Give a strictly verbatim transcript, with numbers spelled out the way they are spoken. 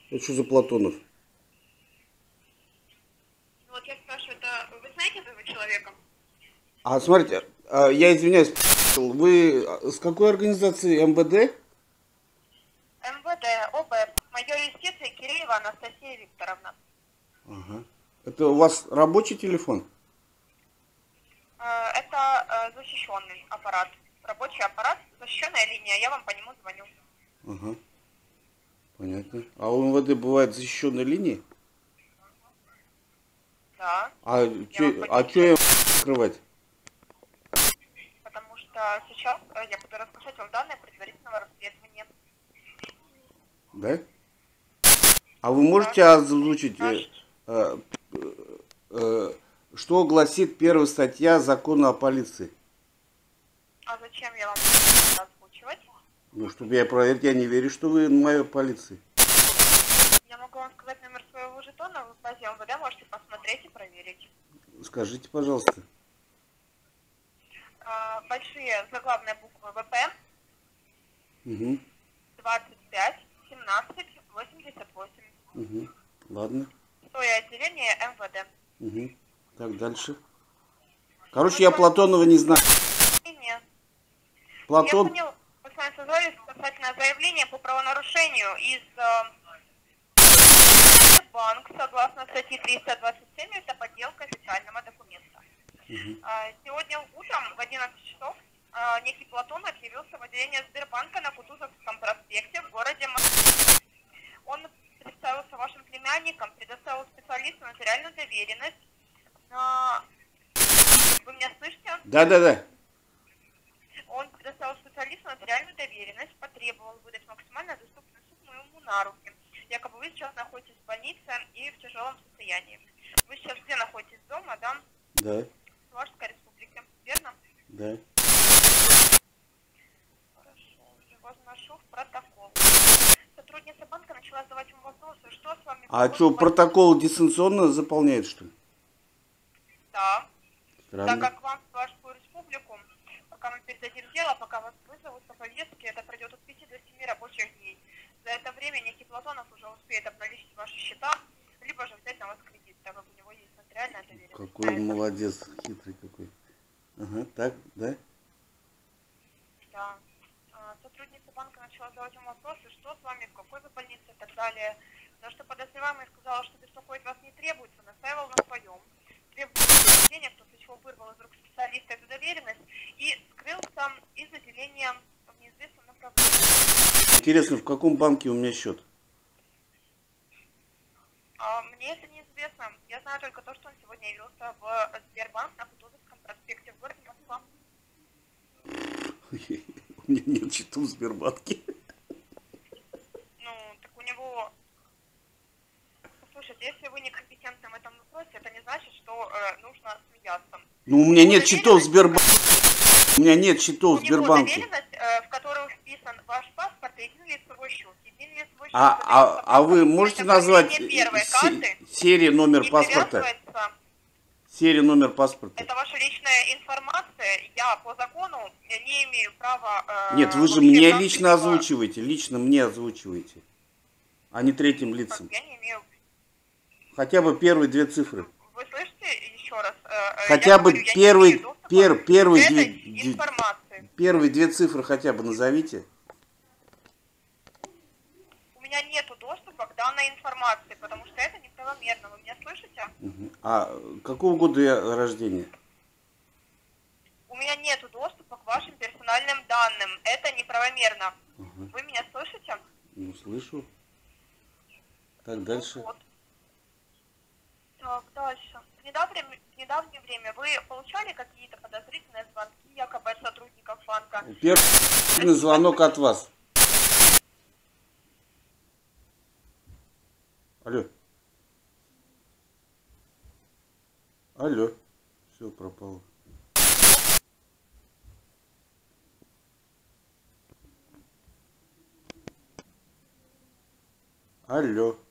Это что за Платонов? Вот я спрашиваю, это вы знаете этого человека? А смотрите, а, я извиняюсь, вы с какой организации? эм вэ дэ? эм вэ дэ, о бэ э пэ, майор юстиции Киреева Анастасия Викторовна. Ага. Это у вас рабочий телефон? Э, Это э, защищенный аппарат, рабочий аппарат, защищенная линия, я вам по нему звоню. Ага. Понятно. А у эм вэ дэ бывают защищенные линии? Да, А я вам что по а нему чё я звоню, скрывать? потому что сейчас э, я буду рассказать вам данные предварительного расследования. Да? А вы Да, можете озвучить, э, спрашивайте. э, э, что гласит первая статья закона о полиции? А зачем я вам буду озвучивать? Ну, чтобы я проверить, я не верю, что вы майор полиции. Я могу вам сказать номер своего жетона, вы в базе эм вэ дэ можете посмотреть и проверить. Скажите, пожалуйста. Э, Большие заглавные буквы вэ пэ Угу. двадцать пять семнадцать восемьдесят восемь. Угу. Ладно. Стоя отделение эм вэ дэ. Угу. Так, дальше. Короче, Мы я с вами Платонова не знаю. заявление. Я Платон... понял, мы с вами созвали касательно заявления по правонарушению из э, банк, согласно статьи триста двадцать семь, это подделка официального документа. Угу. Э, сегодня утром в одиннадцать часов э, некий Платонов явился в отделение Сбербанка на Кутузовском проспекте в городе Москве. Он представился вашим племянником, предоставил специалисту нотариальную доверенность. Э, вы меня слышите? Да-да-да. Он предоставил специалисту нотариальную доверенность, потребовал выдать максимально доступную сумму ему на руки. Якобы вы сейчас находитесь в больнице и в тяжелом состоянии. Вы сейчас где находитесь? Дома, да? Да. В Чувашской республике, верно? Да. Хорошо, его заношу в протокол. Сотрудница банка начала задавать ему вопросы, что с вами... А какой что, вы больнице? протокол дистанционно заполняет, что ли? Да. Так Странно. как вам в Чувашскую республику, пока мы передадим дело, пока вас вызовут по повестке, это пройдет от пяти до семи рабочих дней. За это время некий Платонов уже успеет обналичить ваши счета, либо же взять на вас кредит, так как у него есть нотариальная доверенность. Какой он молодец, хитрый какой. Ага, так, да? Да. А, Сотрудница банка начала задавать ему вопросы, что с вами, в какой вы больнице и так далее. На что подозреваемый сказал, что беспокоить вас не требуется, настаивал на своем. Требовал денег, после чего вырвал из рук специалиста эту доверенность и скрылся из отделения в неизвестном направлении. Интересно, в каком банке у меня счет? А, мне это неизвестно. Я знаю только то, что он сегодня явился в Сбербанк на Кутузовском проспекте в городе Москва. У меня нет счета в Сбербанке. Ну, так у него... Слушайте, если вы некомпетентны в этом вопросе, это не значит, что э, нужно смеяться. Ну, у меня Его нет счетов в доверенность, Сбербанке. У меня нет счетов У в него Сбербанке. доверенность, э, в которую вписан ваш паспорт и единый лицевой счет. Единый лицевой счет А, а, а вы можете назвать первой се- карты серию, номер и паспорта? привязывается. Серию, номер паспорта. Это ваша личная информация. Я по закону не имею права... Э, Нет, вы же вообще мне как лично либо- озвучиваете. Лично мне озвучиваете. А не третьим Как лицам. я не имею... Хотя бы первые две цифры. Вы слышите еще раз? Э, Хотя я бы говорю, я не первый, имею доступа пер, первые, к две, этой информации. первые две цифры хотя бы назовите. У меня нету доступа к данной информации, потому что это неправомерно. Вы меня слышите? Угу. А какого года я рождения? У меня нету доступа к вашим персональным данным. Это неправомерно. Угу. Вы меня слышите? Ну, слышу. Так, дальше. Вот. Так, дальше. В недавнее, в недавнее время вы получали какие-то подозрительные звонки, якобы от сотрудников банка? Первый звонок от вас. Алло. Алло. Все пропало. Алло.